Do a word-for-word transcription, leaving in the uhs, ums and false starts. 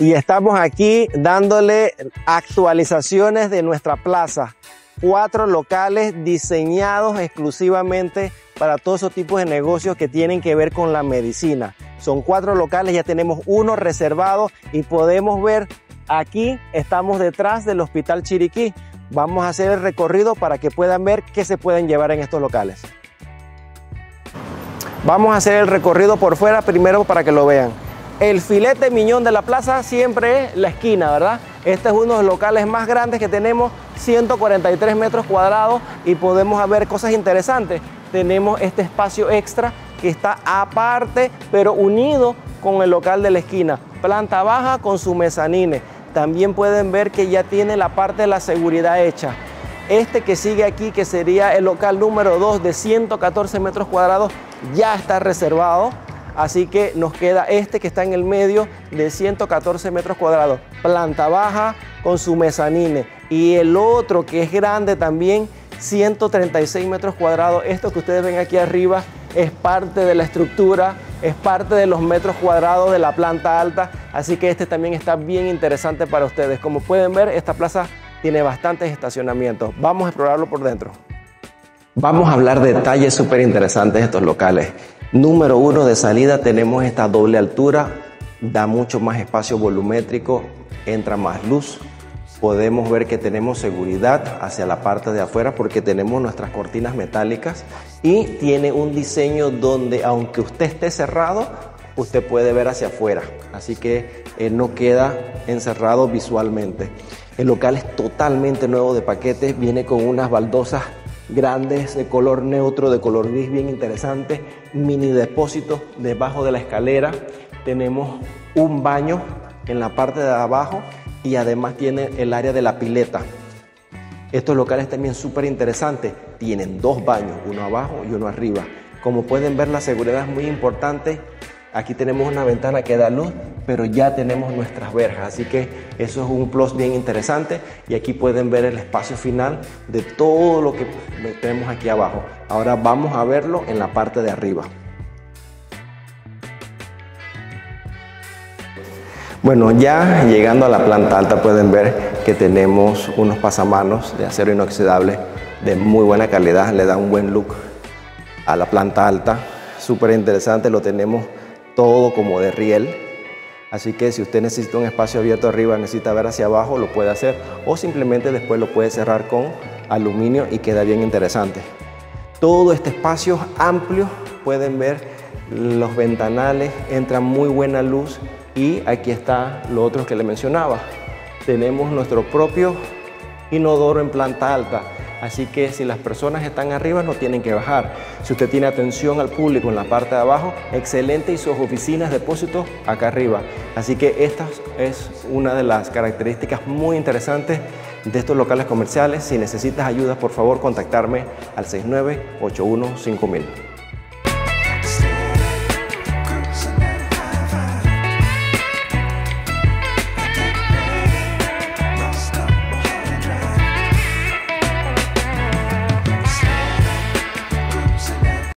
Y estamos aquí dándole actualizaciones de nuestra plaza. Cuatro locales diseñados exclusivamente para todos esos tipos de negocios que tienen que ver con la medicina. Son cuatro locales, ya tenemos uno reservado y podemos ver aquí, estamos detrás del Hospital Chiriquí. Vamos a hacer el recorrido para que puedan ver qué se pueden llevar en estos locales. Vamos a hacer el recorrido por fuera primero para que lo vean. El filete miñón de la plaza siempre es la esquina, ¿verdad? Este es uno de los locales más grandes que tenemos, ciento cuarenta y tres metros cuadrados, y podemos ver cosas interesantes. Tenemos este espacio extra que está aparte, pero unido con el local de la esquina. Planta baja con su mezanine. También pueden ver que ya tiene la parte de la seguridad hecha. Este que sigue aquí, que sería el local número dos de ciento catorce metros cuadrados, ya está reservado. Así que nos queda este que está en el medio de ciento catorce metros cuadrados, planta baja con su mezanine. Y el otro que es grande también, ciento treinta y seis metros cuadrados. Esto que ustedes ven aquí arriba es parte de la estructura, es parte de los metros cuadrados de la planta alta. Así que este también está bien interesante para ustedes. Como pueden ver, esta plaza tiene bastantes estacionamientos. Vamos a explorarlo por dentro. Vamos a hablar de detalles súper interesantes de estos locales. Número uno, de salida tenemos esta doble altura, da mucho más espacio volumétrico, entra más luz. Podemos ver que tenemos seguridad hacia la parte de afuera porque tenemos nuestras cortinas metálicas y tiene un diseño donde aunque usted esté cerrado, usted puede ver hacia afuera. Así que eh, no queda encerrado visualmente. El local es totalmente nuevo de paquete, viene con unas baldosas grandes de color neutro, de color gris bien interesante, mini depósito debajo de la escalera. Tenemos un baño en la parte de abajo y además tiene el área de la pileta. Estos locales también súper interesantes, tienen dos baños, uno abajo y uno arriba. Como pueden ver, la seguridad es muy importante. Aquí tenemos una ventana que da luz, pero ya tenemos nuestras verjas, así que eso es un plus bien interesante. Y aquí pueden ver el espacio final de todo lo que tenemos aquí abajo. Ahora vamos a verlo en la parte de arriba. Bueno, ya llegando a la planta alta pueden ver que tenemos unos pasamanos de acero inoxidable de muy buena calidad, le da un buen look a la planta alta, súper interesante, lo tenemos todo como de riel, así que si usted necesita un espacio abierto arriba, necesita ver hacia abajo, lo puede hacer, o simplemente después lo puede cerrar con aluminio y queda bien interesante. Todo este espacio amplio, pueden ver los ventanales, entra muy buena luz, y aquí está lo otro que le mencionaba. Tenemos nuestro propio inodoro en planta alta, así que si las personas están arriba no tienen que bajar. Si usted tiene atención al público en la parte de abajo, excelente, y sus oficinas de depósito acá arriba. Así que esta es una de las características muy interesantes de estos locales comerciales. Si necesitas ayuda, por favor contactarme al seis nueve ocho uno cinco mil.